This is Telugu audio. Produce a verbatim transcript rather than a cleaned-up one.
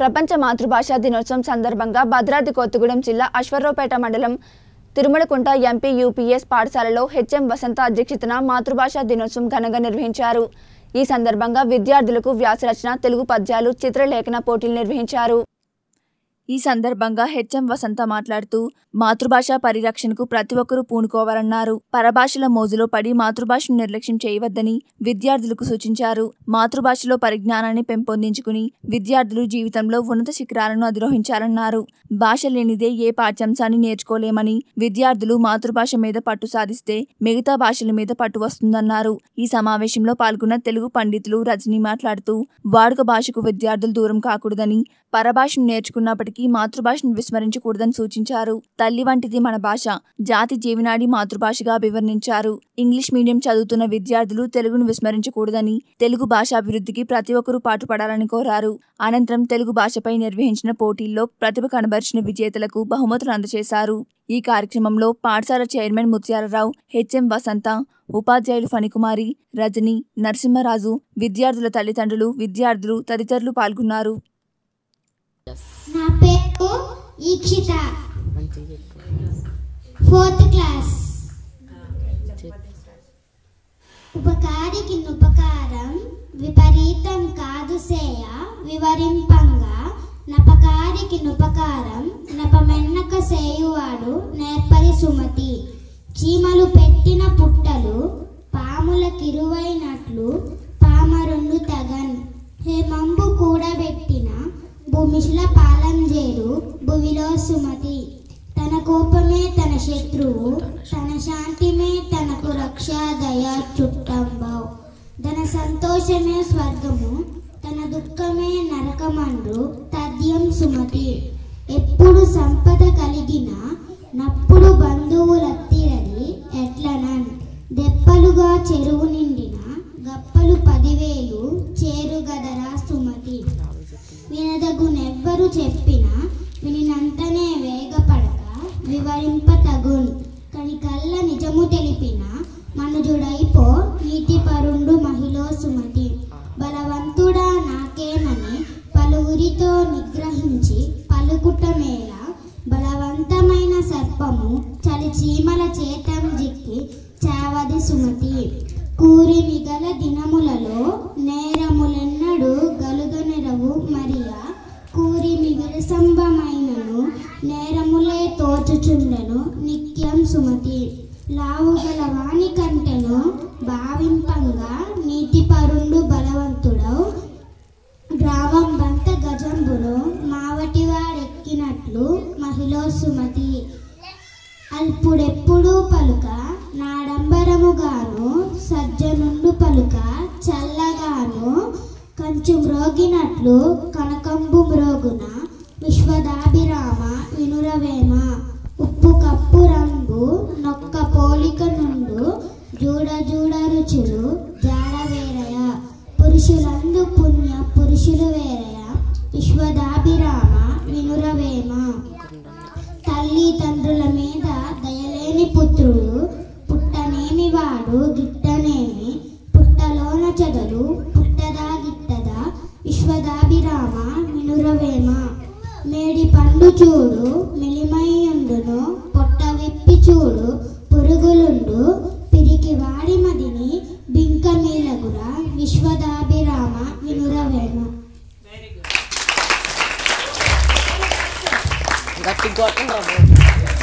ప్రపంచ మాతృభాషా దినోత్సవం సందర్భంగా భద్రాద్రి కొత్తగూడెం జిల్లా అశ్వారావుపేట మండలం తిరుమలకుంట ఎంపీ యూపీఎస్ పాఠశాలలో హెచ్ఎం వసంత అధ్యక్షతన మాతృభాషా దినోత్సవం ఘనంగా నిర్వహించారు। ఈ సందర్భంగా విద్యార్థులకు వ్యాసరచన, తెలుగు పద్యాలు, చిత్రలేఖన పోటీలు నిర్వహించారు। ఈ సందర్భంగా హెచ్ఎం వసంత మాట్లాడుతూ మాతృభాష పరిరక్షణకు ప్రతి ఒక్కరూ పూనుకోవాలన్నారు। పరభాషల మోజులో పడి మాతృభాషను నిర్లక్ష్యం చేయవద్దని విద్యార్థులకు సూచించారు। మాతృభాషలో పరిజ్ఞానాన్ని పెంపొందించుకుని విద్యార్థులు జీవితంలో ఉన్నత శిఖరాలను అధిరోహించాలన్నారు। భాష లేనిదే ఏ పాఠ్యాంశాన్ని నేర్చుకోలేమని, విద్యార్థులు మాతృభాష మీద పట్టు సాధిస్తే మిగతా భాషల మీద పట్టు వస్తుందన్నారు। ఈ సమావేశంలో పాల్గొన్న తెలుగు పండితులు రజని మాట్లాడుతూ వాడుక భాషకు విద్యార్థులు దూరం కాకూడదని, పరభాషను నేర్చుకున్నప్పటికీ మాతృభాషను విస్మరించకూడదని సూచించారు। తల్లి వంటిది మన భాష, జాతి జీవనాడి మాతృభాషగా అభివర్ణించారు। ఇంగ్లీష్ మీడియం చదువుతున్న విద్యార్థులు తెలుగును విస్మరించకూడదని, తెలుగు భాష అభివృద్ధికి ప్రతి ఒక్కరూ పాటుపడాలని కోరారు। అనంతరం తెలుగు భాషపై నిర్వహించిన పోటీల్లో ప్రతిభ కనబరిచిన విజేతలకు బహుమతులు అందజేశారు। ఈ కార్యక్రమంలో పాఠశాల చైర్మన్ ముత్యాలరావు, హెచ్ఎం వసంత, ఉపాధ్యాయులు ఫణికుమారి, రజని, నరసింహరాజు, విద్యార్థుల తల్లిదండ్రులు, విద్యార్థులు తదితరులు పాల్గొన్నారు। నా పేరు ఈక్షిత, ఫోర్త్ క్లాస్। ఉపకారికి నుపకారం విపరీతం కాదు సేయ వివరింపంగా, నపకారికి నుపకారం నపమెన్నక సేయువాడు నేర్పరి సుమతి। చీమలు పెట్టిన పుట్టలు పాముల కిరువైనట్లు పామరుండు తగన్, హేమంబు కూడబెట్టిన భూమిశుల పాలం చేరు భువిలో సుమతి। తన కోపమే తన శత్రువు, తన శాంతిమే తనకు రక్షా దయా చుట్టంబావు। తన సంతోషమే స్వర్గము, తన దుఃఖమే నరకమండ్రు తథ్యం సుమతి। ఎప్పుడు సంపద కలిగిన నప్పుడు బంధువులత్తిరది ఎట్లనన్, దెప్పలుగా చెరువు నిండిన గప్పలు పదివేలు చేరుగదరా సుమతి। వినదగునెవ్వరు చెప్పినా వినినంతనే వేగపడక వివరింప తగున్, కనికల్ల నిజము తెలిపిన మనుజుడైపో నీతి పరుండు మహిళ సుమతి। బలవంతుడా నాకేనని పలువురితో నిగ్రహించి పలుకుట మేళ, బలవంతమైన సర్పము చలి చీమల చేతం జిక్కి చావది సుమతి। కూరి మిగల దినములలో నేరములెన్నడు గలుగనెరవు మరియా, కూరి మిగల సంభమైనను నేరములే తోచుచుండెను నిత్యం సుమతి। లావుగల వాణి కంటెను భావింపంగా నీతి పరుండు బలవంతుడవు, గ్రామం బంత గజంబును మావటివాడెక్కినట్లు మహిళ సుమతి। అల్పుడెప్పుడు పలుక నాడంబరముగాను, సజ్జనుండు పలుక చల్లగాను, కంచు మ్రోగినట్లు కనకంబు మ్రోగున విశ్వదాభిరామ వినురవేమ। ఉప్పు కప్పు రంగు నొక్క పోలిక నుండు జూడ జూడ రుచులు జాడ వేరయ, పురుషులందు పుణ్య పురుషులు వేరయ విశ్వదాభిరామ వినురవేమ। తల్లి తండ్రుల మీద దయలేని పుత్రుడు పుట్టనేమి వాడు గిట్టనేమి, పుట్టలోన చెదలు పుట్టదా గిట్టదా విశ్వదాభిరామ వినురవేమ। మేడి పండు చూడు మెలిమయ్యుండును, పొట్ట విప్పి చూడు పురుగులుండు, పిరికి వాడి మదిని బింక మీలగురా విశ్వదాభిరామ వినురవేమ। గట్టి